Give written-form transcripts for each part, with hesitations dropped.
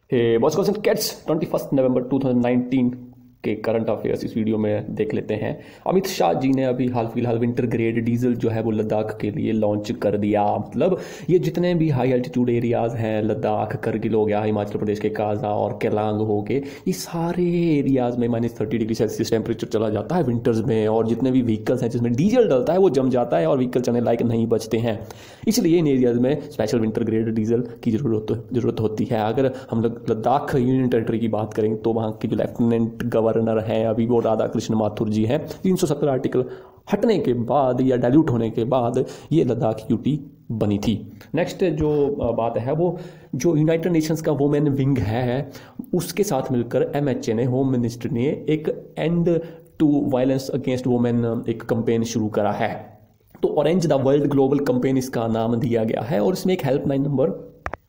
Boss question cats 21 नवंबर 2019 के current affairs इस video में देख लेते हैं। अमित शाह जी ने अभी हाल फिलहाल विंटर ग्रेड डीजल जो है वो लद्दाख के लिए लॉन्च कर दिया। मतलब ये जितने भी हाई एल्टीट्यूड एरियाज हैं, लद्दाख, करगिल हो गया, हिमाचल प्रदेश के काजा और केलांग हो गए, ये सारे एरियाज में -30 डिग्री सेल्सियस टेम्परेचर चला जाता है विंटर्स में। और जितने भी व्हीकल्स हैं जिसमें डीजल डलता है वो जम जाता है और व्हीकल चलने लायक नहीं बचते हैं। इसलिए इन एरियाज में स्पेशल विंटर ग्रेड डीजल की ज़रूरत होती है। अगर हम लोग लद्दाख यूनियन टेरिटरी की बात करें तो वहाँ के जो लेफ्टिनेंट गवर्नर हैं अभी वो राधाकृष्ण माथुर जी हैं। 370 आर्टिकल हटने के बाद या डाइल्यूट होने के बाद ये लद्दाख यूटी बनी थी। नेक्स्ट जो बात है वो जो यूनाइटेड नेशंस का वुमेन विंग है उसके साथ मिलकर MHA ने, होम मिनिस्ट्री ने, एक end to violence against women एक कैंपेन शुरू करा है। तो orange the world global campaign इसका नाम दिया गया है और इसमें एक हेल्पलाइन नंबर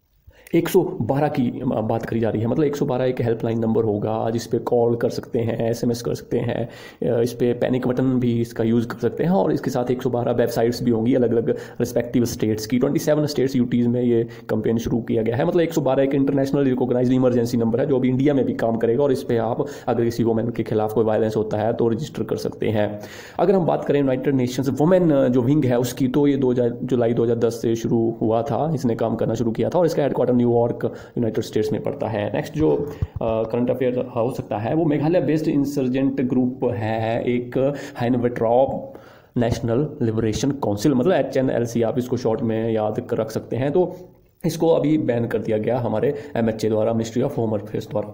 112 की बात करी जा रही है। मतलब 112 एक हेल्पलाइन नंबर होगा जिस पे कॉल कर सकते हैं, SMS कर सकते हैं, इस पे पैनिक बटन भी इसका यूज़ कर सकते हैं और इसके साथ 112 वेबसाइट्स भी होंगी अलग अलग रिस्पेक्टिव स्टेट्स की। 27 स्टेट्स यूटीज़ में ये कैंपेन शुरू किया गया है। मतलब 112 एक इंटरनेशनल रिकॉग्नाइज्ड इमरजेंसी नंबर है जो अभी इंडिया में भी काम करेगा और इस पर आप अगर किसी वुमेन के खिलाफ कोई वायलेंस होता है तो रजिस्टर कर सकते हैं। अगर हम बात करें यूनाइटेड नेशंस वुमेन जो विंग है उसकी, तो ये जुलाई 2010 से शुरू हुआ था, इसने काम करना शुरू किया था और इसका हेडक्वार्टर न्यूयॉर्क यूनाइटेड स्टेट्स में पड़ता है। नेक्स्ट जो करंट अफेयर हो सकता है वो मेघालय बेस्ड इंसर्जेंट ग्रुप है, एक हैनवेट्रॉप नेशनल लिबरेशन काउंसिल, मतलब HNLC आप इसको शॉर्ट में याद कर रख सकते हैं। तो इसको अभी बैन कर दिया गया हमारे MHA द्वारा, मिनिस्ट्री ऑफ होम अफेयर्स द्वारा।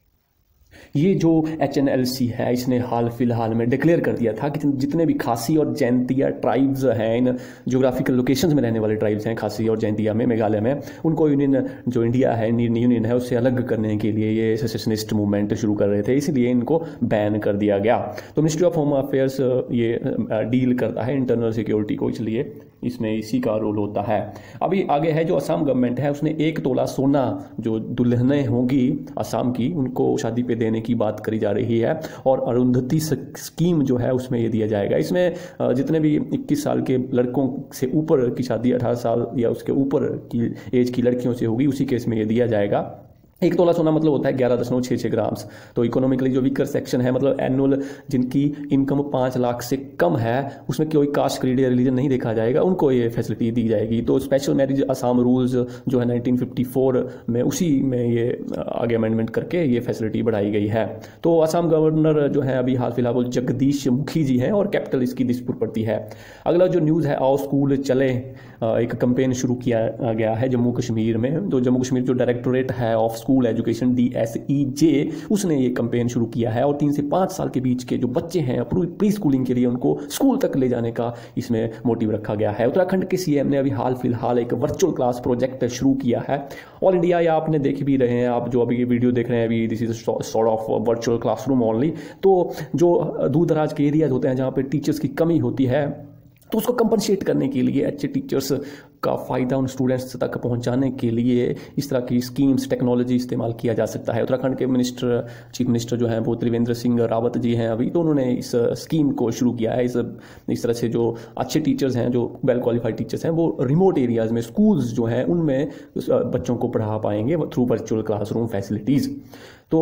ये जो HNLC है इसने हाल फिलहाल में डिक्लेयर कर दिया था कि जितने भी खासी और जैंतिया ट्राइब्स हैं, इन जोग्राफिकल लोकेशंस में रहने वाले ट्राइब्स हैं खासी और जैंतिया में, मेघालय में, उनको यूनियन जो इंडिया है, यूनियन है, उससे अलग करने के लिए ये सेसेशनिस्ट मूवमेंट शुरू कर रहे थे, इसलिए इनको बैन कर दिया गया। तो मिनिस्ट्री ऑफ होम अफेयर्स ये डील करता है इंटरनल सिक्योरिटी को, इसलिए इसमें इसी का रोल होता है। अभी आगे है जो असम गवर्नमेंट है उसने 1 तोला सोना जो दुल्हनें होंगी असम की उनको शादी पे देने की बात करी जा रही है और अरुंधति स्कीम जो है उसमें ये दिया जाएगा। इसमें जितने भी 21 साल के लड़कों से ऊपर की शादी 18 साल या उसके ऊपर की एज की लड़कियों से होगी, उसी केस में ये दिया जाएगा। 1 तोला सोना मतलब होता है 11.66 ग्राम्स। तो इकोनॉमिकली जो वीकर सेक्शन है, मतलब एनुअल जिनकी इनकम 5 लाख से कम है, उसमें कोई कास्ट, क्रीड या रिलीजन नहीं देखा जाएगा, उनको ये फैसिलिटी दी जाएगी। तो स्पेशल मैरिज असम रूल्स जो है 1954 में, उसी में ये आगे अमेंडमेंट करके ये फैसिलिटी बढ़ाई गई है। तो असम गवर्नर जो है अभी हाल फिलहाल वो जगदीश मुखी जी हैं और कैपिटल इसकी दिसपुर पड़ती है। अगला जो न्यूज़ है, आओ स्कूल चले, एक कैंपेन शुरू किया गया है जम्मू कश्मीर में। तो जम्मू कश्मीर जो डायरेक्टोरेट है ऑफ स्कूल एजुकेशन DSEJ, उसने ये कैंपेन शुरू किया है और 3 से 5 साल के बीच के जो बच्चे हैं प्री स्कूलिंग के लिए उनको स्कूल तक ले जाने का इसमें मोटिव रखा गया है। उत्तराखंड के CM ने अभी हाल फिलहाल एक वर्चुअल क्लास प्रोजेक्ट शुरू किया है। ऑल इंडिया, या आपने देख भी रहे हैं, आप जो अभी ये वीडियो देख रहे हैं अभी, this is sort of virtual classroom only. तो जो दूर दराज के एरियाज होते हैं जहाँ पर टीचर्स की कमी होती है, तो उसको कंपनसेट करने के लिए, अच्छे टीचर्स का फ़ायदा उन स्टूडेंट्स तक पहुंचाने के लिए इस तरह की स्कीम्स, टेक्नोलॉजी इस्तेमाल किया जा सकता है। उत्तराखंड के चीफ मिनिस्टर जो हैं वो त्रिवेंद्र सिंह रावत जी हैं अभी, तो उन्होंने इस स्कीम को शुरू किया है। इस तरह से जो अच्छे टीचर्स हैं, जो वेल क्वालिफाइड टीचर्स हैं, वो रिमोट एरियाज़ में, स्कूल्स जो हैं उनमें बच्चों को पढ़ा पाएंगे थ्रू वर्चुअल क्लासरूम फैसिलिटीज़। तो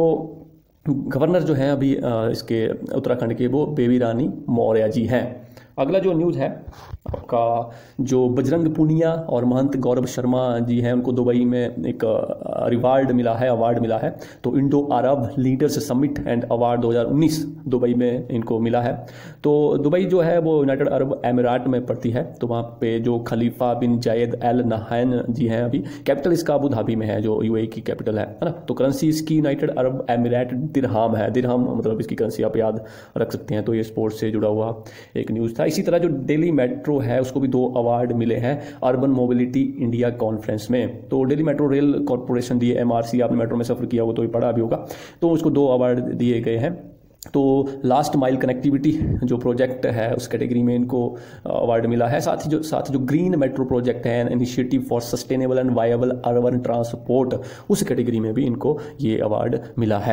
गवर्नर जो हैं अभी इसके उत्तराखंड के वो बेबी रानी मौर्य जी हैं। अगला जो न्यूज़ है आपका, जो बजरंग पूनिया और महंत गौरव शर्मा जी हैं उनको दुबई में एक अवार्ड मिला है। तो Indo Arab leaders summit and award 2019 Dubai में इनको मिला है। तो दुबई जो है वो यूनाइटेड अरब एमिरात में पड़ती है। तो वहाँ पे जो खलीफा बिन जायद अल नहायन जी हैं अभी, कैपिटल इसका अबू धाबी में है जो UAE की कैपिटल है ना। तो करेंसी इसकी यूनाइटेड अरब एमिरात दिरहम है। दिरहम मतलब इसकी करेंसी आप याद रख सकते हैं। तो ये स्पोर्ट्स से जुड़ा हुआ एक न्यूज़ था। इसी तरह जो दिल्ली मेट्रो है उसको भी 2 अवार्ड मिले हैं अर्बन मोबिलिटी इंडिया कॉन्फ्रेंस में। तो दिल्ली मेट्रो रेल कॉरपोरेशन दिए, MRC, आपने मेट्रो में सफ़र किया हो तो ये पढ़ा भी होगा, तो उसको 2 अवार्ड दिए गए हैं। तो लास्ट माइल कनेक्टिविटी जो प्रोजेक्ट है उस कैटेगरी में इनको अवार्ड मिला है। साथ ही जो ग्रीन मेट्रो प्रोजेक्ट है, initiative for sustainable and viable urban transport, उस कैटेगरी में भी इनको ये अवार्ड मिला है।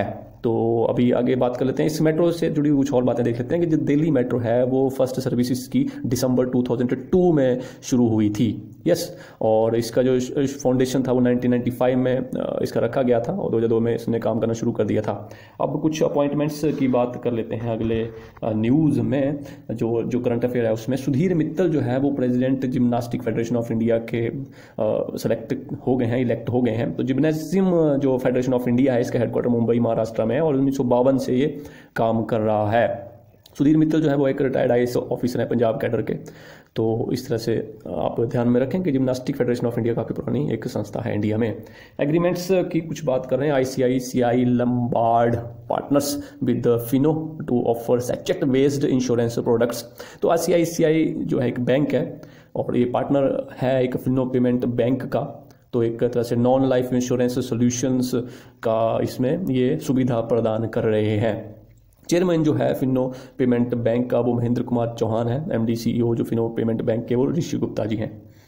तो अभी आगे बात कर लेते हैं, इस मेट्रो से जुड़ी कुछ और बातें देख लेते हैं कि जो दिल्ली मेट्रो है वो फर्स्ट सर्विसेज की दिसंबर 2002 में शुरू हुई थी। यस, और इसका जो फाउंडेशन था वो 1995 में इसका रखा गया था और 2002 में इसने काम करना शुरू कर दिया था। अब कुछ अपॉइंटमेंट्स की बात कर लेते हैं अगले न्यूज़ में। जो करंट अफेयर है उसमें सुधीर मित्तल जो है वो president gymnastic federation of India के सेलेक्ट हो गए हैं, इलेक्ट हो गए हैं। तो जिम्नेजियम जो फेडरेशन ऑफ इंडिया है इसका हेडक्वार्टर मुंबई महाराष्ट्र में है और 1952 से ये काम कर रहा है। सुधीर मित्तल जो है वो एक रिटायर्ड IAS ऑफिसर है पंजाब कैडर के। तो इस तरह से आप ध्यान में रखें कि जिम्नास्टिक फेडरेशन ऑफ इंडिया काफ़ी पुरानी एक संस्था है इंडिया में। एग्रीमेंट्स की कुछ बात कर रहे हैं। ICICI Lombard partners with Fino to offer subject based insurance products. तो ICICI जो है एक बैंक है और ये पार्टनर है एक फिनो पेमेंट बैंक का। तो एक तरह से नॉन लाइफ इंश्योरेंस सॉल्यूशंस का इसमें ये सुविधा प्रदान कर रहे हैं। चेयरमैन जो है फिनो पेमेंट बैंक का वो महेंद्र कुमार चौहान है। MD CEO जो फिनो पेमेंट बैंक के वो ऋषि गुप्ता जी हैं।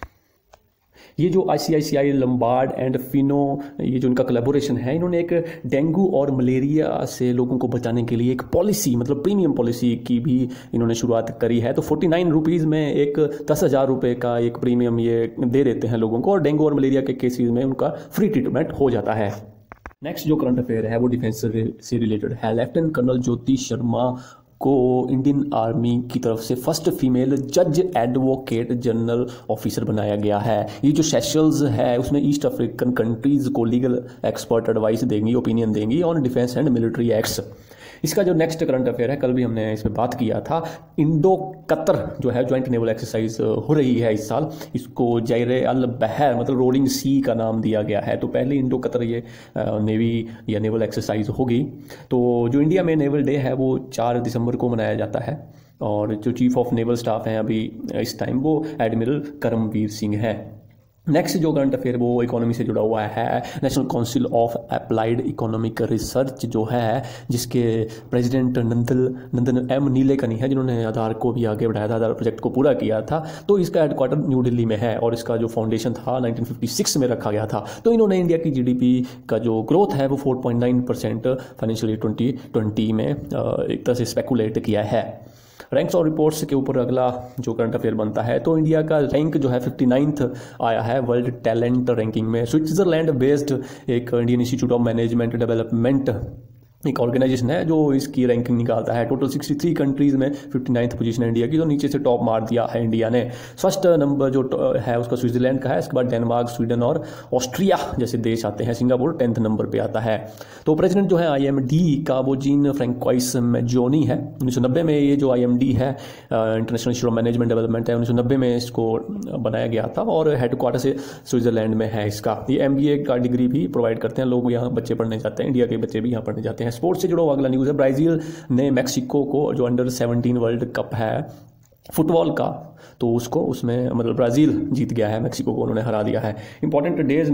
ये जो ICICI लंबार्ड एंड फिनो ये जो इनका कोलैबोरेशन है, इन्होंने एक डेंगू और मलेरिया से लोगों को बचाने के लिए एक पॉलिसी मतलब प्रीमियम पॉलिसी की भी इन्होंने शुरुआत करी है। तो 49 रुपीज़ में एक 10,000 रुपये का एक प्रीमियम ये दे देते हैं लोगों को और डेंगू और मलेरिया के केसेस में उनका फ्री ट्रीटमेंट हो जाता है। नेक्स्ट जो करंट अफेयर है वो डिफेंस से रिलेटेड है। लेफ्टिनेंट कर्नल ज्योति शर्मा को इंडियन आर्मी की तरफ से फर्स्ट फीमेल जज एडवोकेट जनरल ऑफिसर बनाया गया है। ये जो सेशल्स है उसमें ईस्ट अफ्रीकन कंट्रीज को लीगल एक्सपर्ट एडवाइस देंगी, ओपिनियन देंगी on defence and military acts. इसका जो नेक्स्ट करंट अफेयर है, कल भी हमने इसमें बात किया था, इंडो कतर जो है ज्वाइंट नेवल एक्सरसाइज हो रही है इस साल। इसको जैरे अल बहर मतलब रोलिंग सी का नाम दिया गया है। तो पहले इंडो कतर ये नेवी या नेवल एक्सरसाइज होगी। तो जो इंडिया में नेवल डे है वो 4 दिसंबर को मनाया जाता है और जो चीफ ऑफ नेवल स्टाफ हैं अभी इस टाइम वो एडमिरल करमवीर सिंह है। नेक्स्ट जो करंट अफेयर वो इकोनॉमी से जुड़ा हुआ है। National council of applied economic research जो है जिसके प्रेसिडेंट नंदन M नीलेकनी है, जिन्होंने आधार को भी आगे बढ़ाया था, आधार प्रोजेक्ट को पूरा किया था। तो इसका हेडक्वार्टर न्यू दिल्ली में है और इसका जो फाउंडेशन था 1956 में रखा गया था। तो इन्होंने इंडिया की GDP का जो ग्रोथ है वो 4.9% फाइनेंशियल ईयर 2020 में एक तरह से स्पेकुलेट किया है। रैंक्स और रिपोर्ट्स के ऊपर अगला जो करंट अफेयर बनता है तो इंडिया का रैंक जो है 59th आया है वर्ल्ड टैलेंट रैंकिंग में। स्विट्जरलैंड बेस्ड एक Indian institute of management development एक ऑर्गेनाइजेशन है जो इसकी रैंकिंग निकालता है। टोटल 63 कंट्रीज़ में 59th पोजीशन है इंडिया की, तो नीचे से टॉप मार दिया है इंडिया ने। फर्स्ट नंबर जो है उसका स्विट्जरलैंड का है, इसके बाद डेनमार्क, स्वीडन और ऑस्ट्रिया जैसे देश आते हैं। सिंगापुर 10th नंबर पे आता है। तो प्रेसिडेंट जो है IMD का वो जीन फ्रैंकोइस मैजोनी है। 1990 में ये जो IMD है international institute of management development है, 1990 में इसको बनाया गया था और हेडक्वार्टर से स्विट्जरलैंड में है इसका। ये MBA का डिग्री भी प्रोवाइड करते हैं लोग, यहाँ बच्चे पढ़ने जाते हैं, इंडिया के बच्चे भी यहाँ पढ़ने जाते हैं। स्पोर्ट्स से जुड़ा हुआ अगला न्यूज़ है। ब्राज़ील ने मैक्सिको को जो अंडर 17 वर्ल्ड कप है फुटबॉल का, तो उसको उसमें मतलब ब्राज़ील जीत गया है, मैक्सिको को उन्होंने हरा दिया है। इंपॉर्टेंट डेज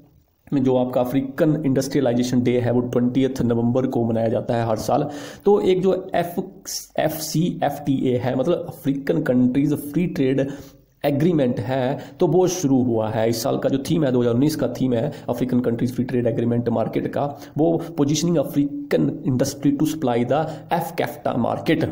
में जो आपका अफ्रीकन इंडस्ट्रियलाइजेशन डे है वो 20 नवंबर को मनाया जाता है हर साल। तो एक जो FCFTA है मतलब African countries free trade agreement है, तो वो शुरू हुआ है। इस साल का जो थीम है 2019 का थीम है African countries free trade agreement market का, वो positioning African industry to supply the FCFTA market.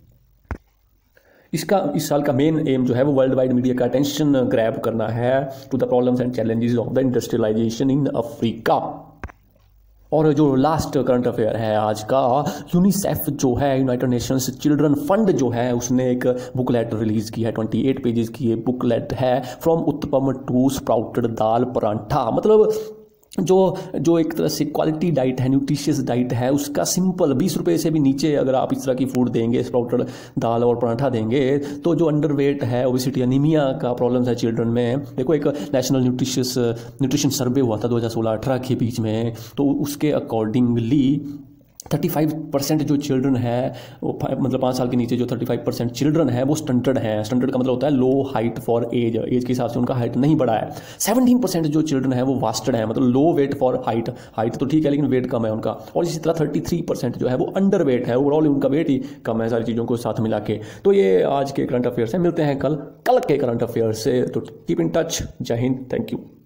इसका इस साल का मेन एम जो है वो वर्ल्ड वाइड मीडिया का अटेंशन ग्रैब करना है to the problems and challenges of the industrialisation in Africa. और जो लास्ट करंट अफेयर है आज का, यूनिसेफ जो है यूनाइटेड नेशंस चिल्ड्रन फंड जो है उसने एक बुकलेट रिलीज की है। 28 पेजेस की ये बुकलेट है, from uttapam to sprouted dal paratha. मतलब जो एक तरह से क्वालिटी डाइट है, न्यूट्रिशियस डाइट है, उसका सिंपल 20 रुपये से भी नीचे अगर आप इस तरह की फूड देंगे, स्प्राउटेड दाल और पराठा देंगे, तो जो अंडरवेट है, ओबेसिटी अनीमिया का प्रॉब्लम्स है चिल्ड्रन में। देखो एक नेशनल न्यूट्रिशन सर्वे हुआ था 2016-18 के बीच में, तो उसके अकॉर्डिंगली 35% जो चिल्ड्रन है वो मतलब 5 साल के नीचे जो 35% चिल्ड्रन है वो स्टंटेड हैं। स्टंटेड का मतलब होता है लो हाइट फॉर एज के हिसाब से उनका हाइट नहीं बढ़ा है। 17% जो चिल्ड्रन है वो वास्टेड है, मतलब लो वेट फॉर हाइट तो ठीक है लेकिन वेट कम है उनका। और इसी तरह 33% जो है वो अंडर वेट है, ओवरऑल उनका वेट ही कम है सारी चीज़ों को साथ मिला के। तो ये आज के करंट अफेयर्स हैं। मिलते हैं कल के करंट अफेयर से। तो कीप इन टच। जय हिंद, थैंक यू।